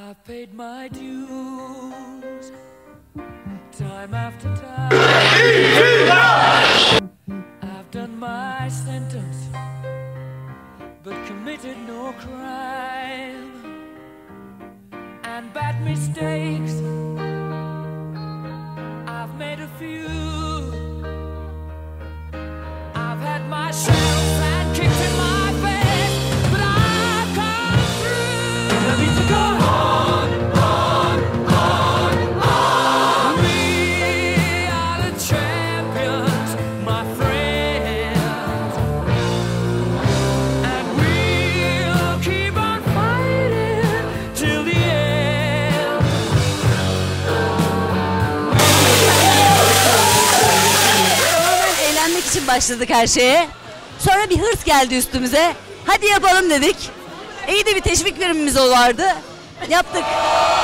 I've paid my dues, time after time. I've done my sentence, but committed no crime. And bad mistakes, I've made a few. I've had my shells and kicked in my face, but I've come through. I need to go on, on, on, on. We are the champions, my friends, and we'll keep on fighting till the end. Tamamen eğlenmek için başladık her şeye. Sonra bir hırs geldi üstümüze. Hadi yapalım dedik. İyi de bir teşvik birimimiz vardı. Yaptık.